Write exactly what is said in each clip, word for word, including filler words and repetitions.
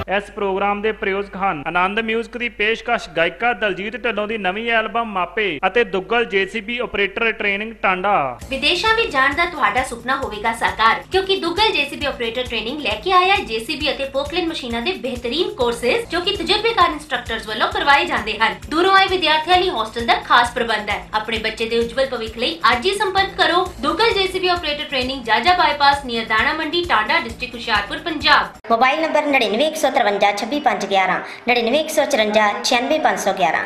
इस प्रोग्राम के प्रयोजक हैं आनंद म्यूजिक की पेशकश गायिका दलजीत ढिल्लों की नवीं एल्बम मापे ਅਤੇ Duggal JCB operator training Tanda. विदेशों में जाने का तुहाडा सुपना होवेगा साकार, क्योंकि दुग्गल जेसीबी ऑपरेटर ट्रेनिंग लेके आया जेसीबी ਅਤੇ पोकलैंड मशीनों के बेहतरीन कोर्सेज जो कि तजुर्बेकार इंस्ट्रक्टर्स वालों करवाए जाते हैं। दूरों आए विद्यार्थियों लिए हॉस्टल का खास प्रबंध है। अपने बच्चे के उज्जवल भविख लिए आज ही संपर्क करो Duggal JCB operator training Jaja bypass near Dana Mandi Tanda district Hoshiarpur Punjab. Mobile number नड़िनवे एक सौ तिरवंजा छब्बी पांच ग्यारह नड़िनवे एक सौ चुरंजा छियानवे पांच सौ ग्यारह।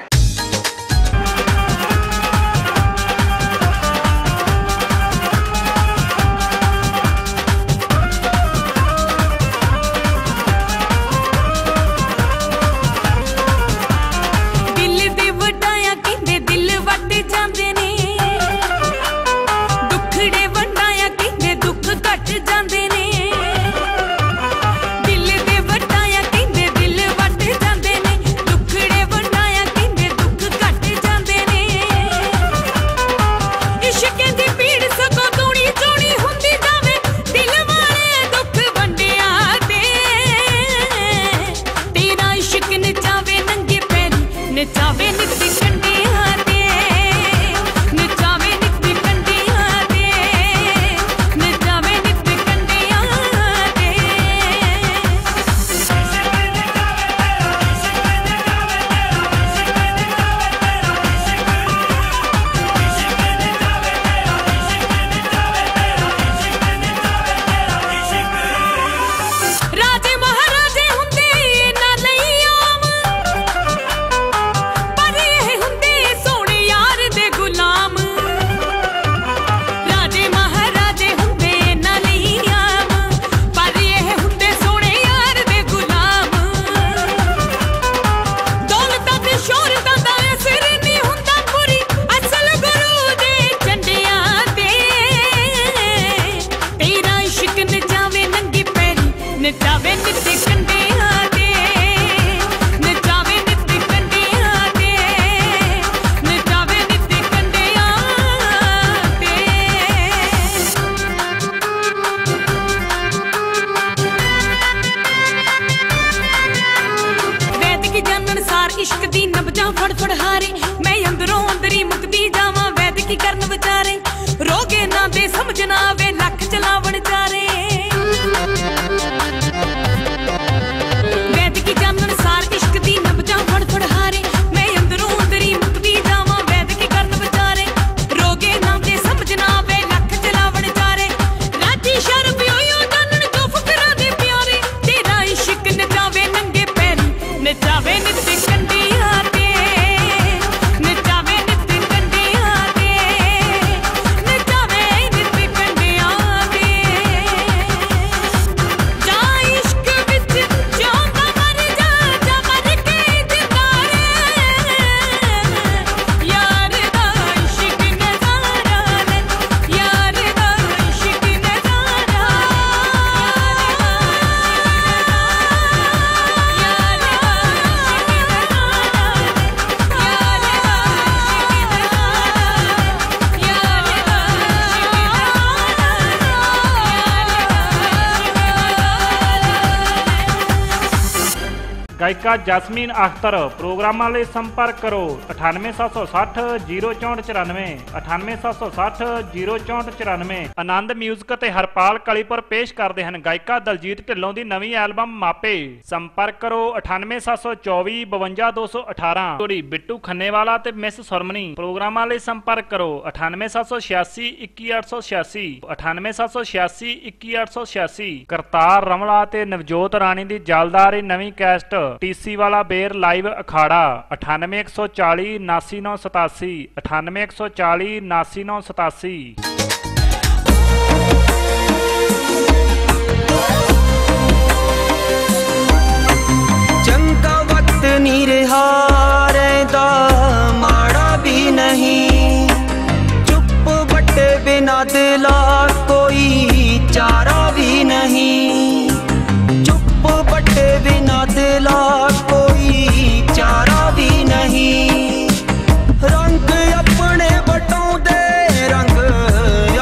इश्क दी नबजा फड़ फड़ हारे मैं अंदरों अंदरी मुकदी जावा वैद की करन विचारे रोगे ना दे समझना वे लख चलावण चारे वैद की जानन सार इश्क दी नबजा फड़ फड़ हारे मैं अंदरों अंदरी मुकदी जावा वैद की करन विचारे रोगे ना दे समझना वे लख चलावण चारे राजी शर्म योयो जानन जो फकरा दे प्यारे तेरा इश्क नचावे नंगे पैरी नचावे नित गायिका जैस्मीन अख्तर। प्रोग्रामां लई संपर्क करो अठानवे सत्त सौ सठ जीरो चौंठ चौरानवे अठानवे सत्त सौ सठ जीरो चौंठ चौरानवे। आनंद म्यूजिक ते हरपाल कलीपुर पेश करते हैं गायिका दलजीत ढिल्लों की नवीं एल्बम मापे। संपर्क करो अठानवे सत्त सौ चौबी बवंजा दो सौ अठारह। जोड़ी बिट्टू खन्नेवाला ते मिस सुरमनी। प्रोग्रामां लई संपर्क करो अठानवे सत्त सौ छियासी इक्की अठ सौ छियासी अठानवे सत्त सौ छियासी इक्की अठ सौ छियासी। करतार रमला ते नवजोत राणी की जलदारी नवीं कैस्ट टीसी वाला बेर लाइव अखाड़ा अठानवे एक सौ चाली नासी नौ सतासी अठानवे एक सौ चाली नासी नौ सतासी। चंगा वक्त नहीं रहा रहता माड़ा भी नहीं चुप बटे बिना दिला कोई चारा भी नहीं चुप बटे बिना दिला कोई चारा भी नहीं रंग अपने बटों दे रंग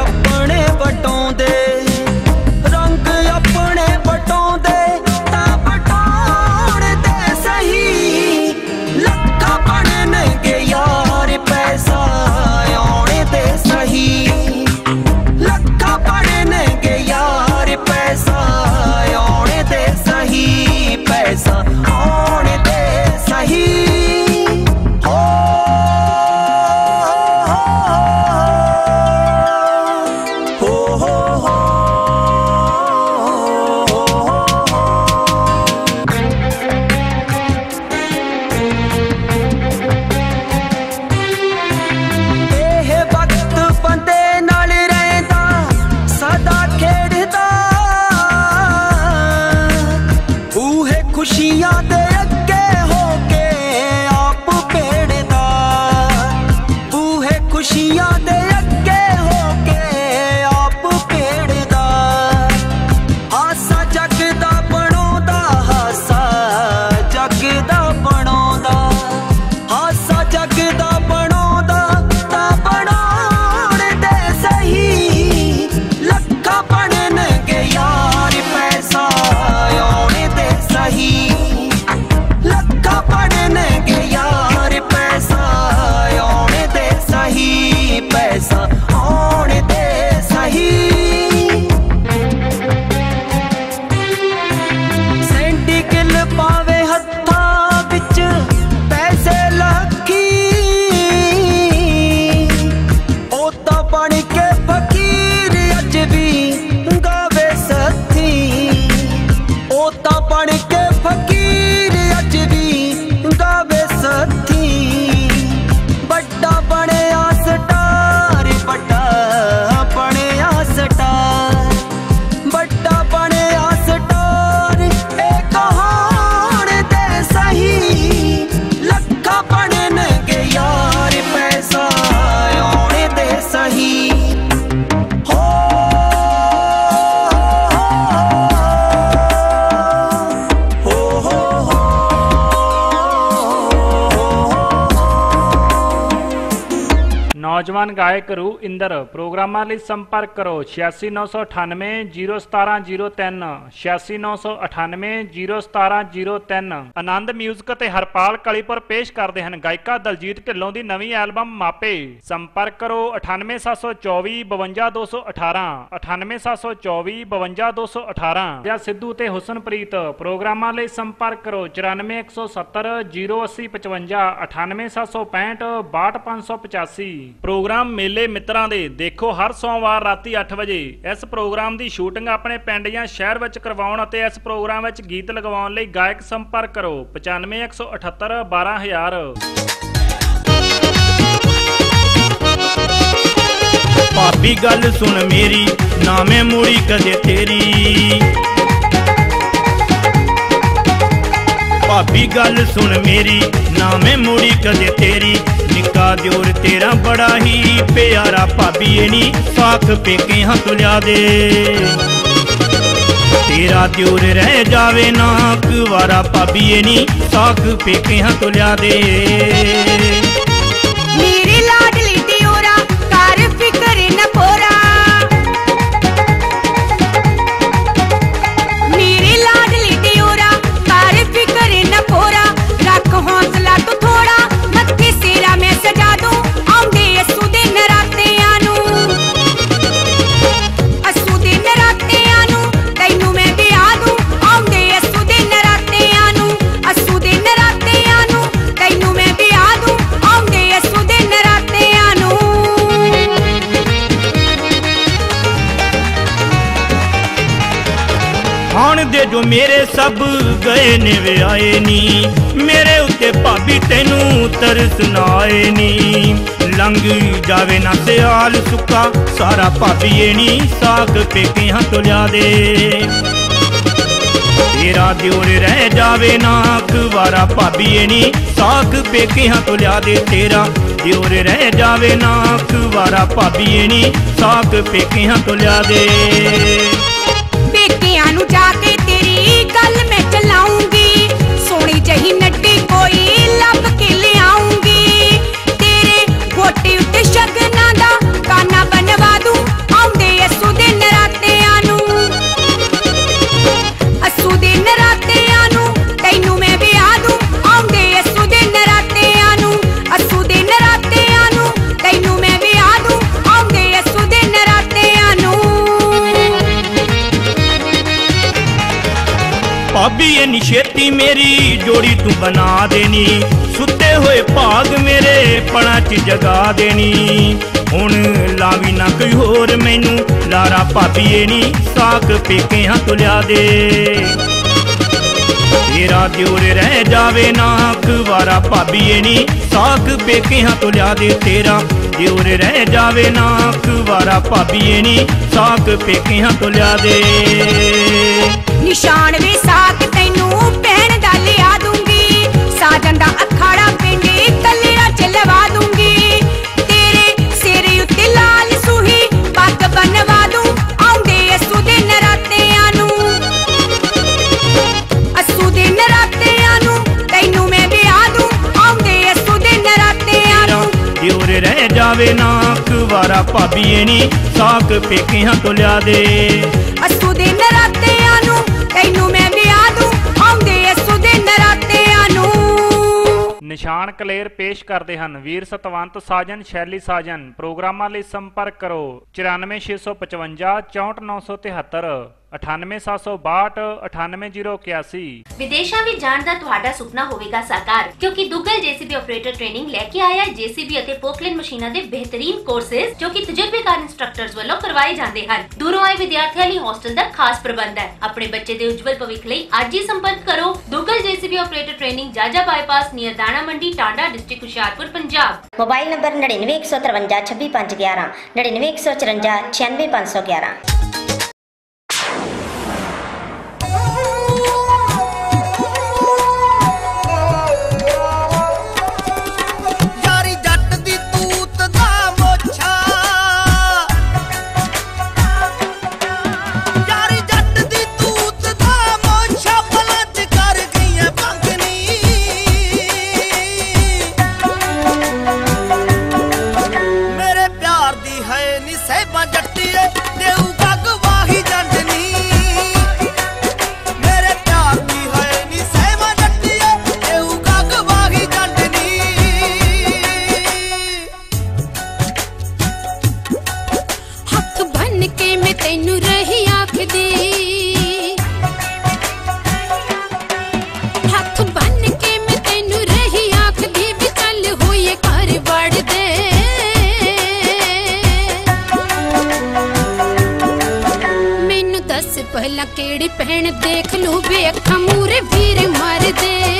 ਨੌਜਵਾਨ ਗਾਇਕ ਰੂ ਇੰਦਰ। ਪ੍ਰੋਗਰਾਮਾਂ ਲਈ ਸੰਪਰਕ ਕਰੋ छियासी नौ सौ अठानवे जीरो सतारह जीरो तीन छियासी नौ सौ अठानवे जीरो सतारह जीरो तीन। ਆਨੰਦ ਮਿਊਜ਼ਿਕ ਅਤੇ ਹਰਪਾਲ ਕਲੀਪੁਰ ਪੇਸ਼ ਕਰਦੇ ਹਨ ਗਾਇਕਾ ਦਲਜੀਤ ਢਿੱਲੋਂ ਦੀ ਨਵੀਂ ਐਲਬਮ ਮਾਪੇ। ਸੰਪਰਕ ਕਰੋ ਅਠਾਨਵੇਂ ਸੱਤ ਸੌ ਚੌਵੀ ਬਵੰਜਾ ਦੋ ਸੌ ਅਠਾਰਾਂ ਅਠਾਨਵੇਂ ਸੱਤ ਸੌ ਚੌਵੀ ਬਵੰਜਾ ਦੋ ਸੌ ਅਠਾਰਾਂ। ਜਾਂ ਸਿੱਧੂ ਤੇ ਹੁਸਨਪ੍ਰੀਤ। ਪ੍ਰੋਗਰਾਮਾਂ ਲਈ ਸੰਪਰਕ ਕਰੋ ਚੁਰਾਨਵੇਂ ਇੱਕ ਸੌ ਸੱਤਰ ਜ਼ੀਰੋ ਅੱਸੀ ਪਚਵੰਜਾ ਅਠਾਨਵੇਂ ਸੱਤ ਸੌ ਪੈਂਹਠ ਬਾਹਠ ਪੰਜ ਸੌ ਪਚਾਸੀ। ਪ੍ਰੋਗਰਾਮ ਮੇਲੇ ਮਿੱਤਰਾਂ ਦੇ ਦੇਖੋ ਹਰ ਸੋਮਵਾਰ ਰਾਤੀ ਅੱਠ ਵਜੇ। ਇਸ ਪ੍ਰੋਗਰਾਮ ਦੀ ਸ਼ੂਟਿੰਗ ਆਪਣੇ ਪਿੰਡ ਜਾਂ ਸ਼ਹਿਰ ਵਿੱਚ ਕਰਵਾਉਣ ਅਤੇ ਇਸ ਪ੍ਰੋਗਰਾਮ ਵਿੱਚ ਗੀਤ ਲਗਵਾਉਣ ਲਈ ਗਾਇਕ ਸੰਪਰਕ ਕਰੋ ਪਚਾਨਵੇਂ ਇੱਕ ਸੌ ਅਠੱਤਰ ਬਾਰਾਂ ਹਜ਼ਾਰ। ਭਾਬੀ ਗੱਲ ਸੁਣ ਮੇਰੀ ਨਾ ਮੈਂ ਮੋੜੀ ਕਦੇ ਤੇਰੀ। ਭਾਬੀ ਗੱਲ ਸੁਣ ਮੇਰੀ ਨਾ ਮੈਂ ਮੋੜੀ ਕਦੇ ਤੇਰੀ। ਨਿੱਕਾ ਦਿਓਰ ਤੇਰਾ ਬੜਾ ਹੀ ਪਿਆਰਾ ਭਾਬੀ ਏ ਨੀ ਸਾਖ ਪੇਕੇ ਹੱਥ ਲਿਆ ਦੇ। ਤੇਰਾ ਦਿਓਰ ਰਹਿ ਜਾਵੇ ਨਾ ਕੁਵਾਰਾ ਭਾਬੀ ਏ ਨੀ ਸਾਖ ਪੇਕੇ ਹੱਥ ਲਿਆ ਦੇ। ਮੇਰੇ ਲਾਡਲੀ ਦਿਓਰਾ ਕਰ ਫਿਕਰ ਨਾ ਪੋਰਾ। ਮੇਰੇ ਲਾਡਲੀ ਦਿਓਰਾ ਕਰ ਫਿਕਰ ਨਾ ਪੋਰਾ। ਰੱਖ ਹੌਸਲਾ ਤੂੰ ਥੋੜਾ ਮੱਥੇ ਸਿਰਾ ਮੈਂ ਸਜਾ ਦੂੰ ਆਉਂਦੇ ਅਸੂ ਦੇ ਨਰਾਤਿਆਂ ਨੂੰ। ਅਸੂ ਦੇ ਨਰਾਤਿਆਂ ਨੂੰ ਤੈਨੂੰ ਮੈਂ ਵਿਆਹ ਦੂੰ ਆਉਂਦੇ ਅਸੂ ਦੇ ਨਰਾਤਿਆਂ ਨੂੰ। ਅਸੂ ਦੇ ਨਰਾਤਿਆਂ ਨੂੰ ਤੈਨੂੰ ਮੈਂ ਵਿਆਹ ਦੂੰ ਆਉਂਦੇ ਅਸੂ ਦੇ ਨਰਾਤਿਆਂ ਨੂੰ। ਹੁਣ ਦੇ ਜੋ ਮੇਰੇ ਸਭ ਗਏ ਨੇ ਵਿਆਹੇ ਨੀ। ਮੇਰੇ ਉੱਤੇ ਭਾਬੀ ਤੈਨੂੰ ਤਰਸ ਨਾ ਆਏ ਨੀ। ਲੰਘ ਜਾਵੇ ਨਾ ਸਿਆਲ ਸੁੱਕਾ ਸਾਰਾ ਭਾਬੀ ਏ ਨੀ ਸਾਕ ਪੇਕੇ ਹੱਥ ਲਿਆ ਦੇ। ਤੇਰਾ ਦਿਓਰ ਰਹਿ ਜਾਵੇ ਨਾ ਕੁਵਾਰਾ ਭਾਬੀ ਏ ਨੀ ਸਾਕ ਪੇਕੇ ਹੱਥ ਲਿਆ ਦੇ। ਤੇਰਾ ਦਿਓਰ ਰਹਿ ਜਾਵੇ ਨਾ ਕੁਵਾਰਾ ਭਾਬੀ ਏ ਨੀ ਸਾਕ ਪੇਕੇ ਹੱਥ ਲਿਆ ਦੇ। ਪੇਕਿਆਂ ਨੂੰ ਜਾ ਕੇ ਤੇਰੀ ਗੱਲ ਮੈਂ ਚਲਾਉਂਗੀ। ਸੋਹਣੀ ਜਹੀ ਨੱਡੀ ਕੋਈ ਲੱਭ ਕੇ ਲਿਆਉਂਗੀ। ਤੇਰੇ ਗੋਟੇ ਉੱਤੇ ਸ਼ਗਨਾਂ ਦਾ ਕਾਨਾ ਬਣਵਾ ਦੂੰ ਆਉਂਦੇ ਅਸੂ ਦੇ ਨਰਾਤਿਆਂ ਨੂੰ। ਅਸੂ ਦੇ ਨਰਾਤਿਆਂ ਨੂੰ ਤੈਨੂੰ ਮੈਂ ਵਿਆਹ ਦੂੰ ਆਉਂਦੇ ਅਸੂ ਦੇ ਨਰਾਤਿਆਂ ਨੂੰ। ਅਸੂ ਦੇ ਨਰਾਤਿਆਂ ਨੂੰ ਤੈਨੂੰ ਮੈਂ ਵਿਆਹ ਦੂੰ ਆਉਂਦੇ ਅਸੂ ਦੇ ਨਰਾਤਿਆਂ ਨੂੰ। ਭਾਬੀ ਏ ਨੀ ਛੇਤੀ ਮੇਰੀ ਜੋੜੀ ਤੂੰ ਬਣਾ ਦੇਣੀ। ਸੁੱਤੇ ਹੋਏ ਭਾਗ ਮੇਰੇ ਪਲਾਂ 'ਚ ਜਗਾ ਦੇਣੀ। ਹੁਣ ਲਾਵੀ ਨਾ ਕੋਈ ਹੋਰ ਮੈਨੂੰ ਲਾਰਾ ਭਾਬੀ ਏ ਨੀ ਸਾਕ ਪੇਕੇ ਹੱਥ ਲਿਆ ਦੇ। ਤੇਰਾ ਦਿਓਰ ਰਹਿ ਜਾਵੇ ਨਾ ਕੁਵਾਰਾ ਭਾਬੀ ਏ ਨੀ ਸਾਕ ਪੇਕੇ ਹੱਥ ਲਿਆ ਦੇ। ਤੇਰਾ ਦਿਓਰ ਰਹਿ ਜਾਵੇ ਨਾ ਕੁਵਾਰਾ ਭਾਬੀ ਏ ਨੀ ਸਾਕ ਪੇਕੇ ਹੱਥ ਲਿਆ ਦੇ। ਨਿਸ਼ਾਨ ਵੇ ਸਾਕ ਤੈਨੂੰ ਪਹਿਣ ਦਾ ਲਿਆ ਦੂੰਗੀ। ਸਾਜਨ ਦਾ ਅਖਾੜਾ ਪਿੰਡੇ ਕਲੇਰਾ ਚ ਲਵਾ ਦੂੰਗੀ। ਤੇਰੇ ਸਿਰ ਉੱਤੇ ਲਾਲ ਸੂਹੀ ਪੱਗ ਬਣਵਾ ਦੂੰ ਆਉਂਦੇ ਅਸੂ ਦੇ ਨਰਾਤਿਆਂ ਨੂੰ। ਅਸੂ ਦੇ ਨਰਾਤਿਆਂ ਨੂੰ ਤੈਨੂੰ ਮੈਂ ਵਿਆਹ ਦੂੰ ਆਉਂਦੇ ਅਸੂ ਦੇ ਨਰਾਤਿਆਂ ਨੂੰ। ਦਿਓਰ ਰਹਿ ਜਾਵੇ ਨਾ ਕੁਵਾਰਾ ਭਾਬੀ ਏ ਨੀ ਸਾਕ ਪੇਕੇ ਹੱਥ ਲਿਆ ਦੇ। ਅਸੂ ਦੇ ਨਰਾਤਿਆਂ ਨੂੰ ਤੈਨੂੰ ਮੈਂ ਵਿਆਹ ਦੂੰ ਆਉਂਦੇ ਅਸੂ ਦੇ ਨਰਾਤਿਆਂ ਨੂੰ। ਨਿਸ਼ਾਨ ਕਲੇਰ ਪੇਸ਼ ਕਰਦੇ ਹਨ ਵੀਰ ਸਤਵੰਤ ਸਾਜਨ ਸ਼ੈਲੀ ਸਾਜਨ। ਪ੍ਰੋਗਰਾਮਾਂ ਲਈ ਸੰਪਰਕ ਕਰੋ ਚੁਰਾਨਵੇਂ ਛੇ ਸੌ ਪਚਵੰਜਾ ਚੌਂਹਠ ਨੌ ਸੌ ਤਿਹੱਤਰ ਅਠਾਨਵੇਂ ਸੱਤ ਸੌ ਬਾਹਠ ਅਠਾਨਵੇਂ ਜ਼ੀਰੋ ਇਕਿਆਸੀ। ਵਿਦੇਸ਼ਾਂ ਵਿੱਚ ਜਾਣ ਦਾ ਤੁਹਾਡਾ ਸੁਪਨਾ ਹੋਵੇਗਾ ਸਾਕਾਰ ਕਿਉਂਕਿ ਦੁੱਗਲ ਜੇਸੀਬੀ ਆਪਰੇਟਰ ਟ੍ਰੇਨਿੰਗ ਲੈ ਕੇ ਆਇਆ ਜੇਸੀਬੀ ਅਤੇ ਪੋਕਲੈਂਡ ਮਸ਼ੀਨਾਂ ਦੇ ਬਿਹਤਰੀਨ ਕੋਰਸਸ ਜੋ ਕਿ ਤਜਰਬੇਕਾਰ ਇੰਸਟ੍ਰਕਟਰਸ ਵੱਲੋਂ ਕਰਵਾਏ ਜਾਂਦੇ ਹਨ। ਦੂਰੋਂ ਆਏ ਵਿਦਿਆਰਥੀਆਂ ਲਈ ਹੋਸਟਲ ਦਾ ਖਾਸ ਪ੍ਰਬੰਧ ਹੈ। ਆਪਣੇ ਬੱਚੇ ਦੇ ਉਜਵਲ ਭਵਿੱਖ ਲਈ ਅੱਜ ਹੀ ਸੰਪਰਕ ਕਰੋ Duggal JCB operator training Jaja bypass near Dana Mandi Tanda district Hoshiarpur Punjab. Mobile number नड़िनवे एक सौ तरवंजा छब्बी पाँच ग्यारह नड़िनवे एक सौ चुरंजा छियानवे पाँच सौ ग्यारह। मेरे पहला केड़ी पहन देख लू वे अखा मूरे वीर मार दे।